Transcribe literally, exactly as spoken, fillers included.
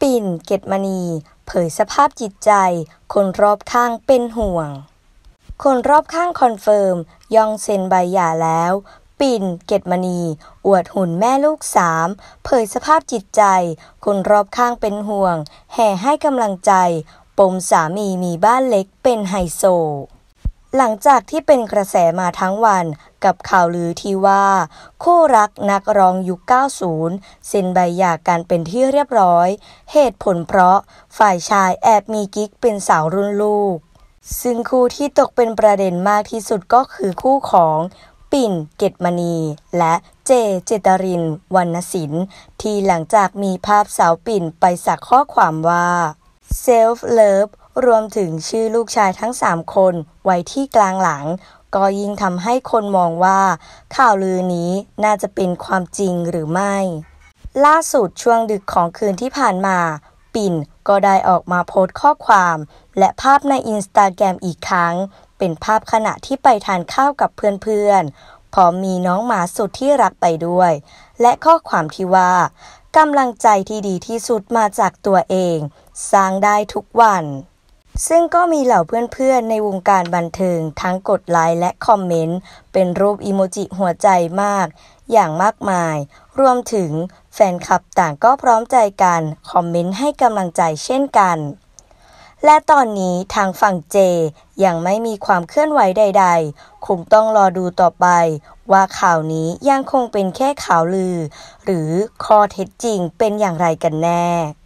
ปิ่น เกตมณีเผยสภาพจิตใจคนรอบข้างเป็นห่วงคนรอบข้างคอนเฟิร์มยองเซ็นใบหย่าแล้วปิ่น เกตมณีอวดหุ่นแม่ลูกสามเผยสภาพจิตใจคนรอบข้างเป็นห่วงแห่ให้กำลังใจปมสามีมีบ้านเล็กเป็นไฮโซหลังจากที่เป็นกระแสมาทั้งวันกับข่าวลือที่ว่าคู่รักนักร้องยุค เก้าสิบ เซ็นใบหย่ากันเป็นที่เรียบร้อยเหตุผลเพราะฝ่ายชายแอบมีกิ๊กเป็นสาวรุ่นลูกซึ่งคู่ที่ตกเป็นประเด็นมากที่สุดก็คือคู่ของปิ่น เกตมณีและเจ เจตริน วรรณศิลป์ที่หลังจากมีภาพสาวปิ่นไปสักข้อความว่า Self Love รวมถึงชื่อลูกชายทั้งสามคนไว้ที่กลางหลังก็ยิ่งทำให้คนมองว่าข่าวลือนี้น่าจะเป็นความจริงหรือไม่ล่าสุดช่วงดึกของคืนที่ผ่านมาปิ่นก็ได้ออกมาโพสต์ข้อความและภาพในอินสตาแกรมอีกครั้งเป็นภาพขณะที่ไปทานข้าวกับเพื่อนๆพร้อมมีน้องหมาสุดที่รักไปด้วยและข้อความที่ว่ากำลังใจที่ดีที่สุดมาจากตัวเองสร้างได้ทุกวันซึ่งก็มีเหล่าเพื่อนๆในวงการบันเทิงทั้งกดไลค์และคอมเมนต์เป็นรูปอีโมจิหัวใจมากอย่างมากมายรวมถึงแฟนคลับต่างก็พร้อมใจกันคอมเมนต์ให้กำลังใจเช่นกันและตอนนี้ทางฝั่งเจยังไม่มีความเคลื่อนไหวใดๆคงต้องรอดูต่อไปว่าข่าวนี้ยังคงเป็นแค่ข่าวลือหรือข้อเท็จจริงเป็นอย่างไรกันแน่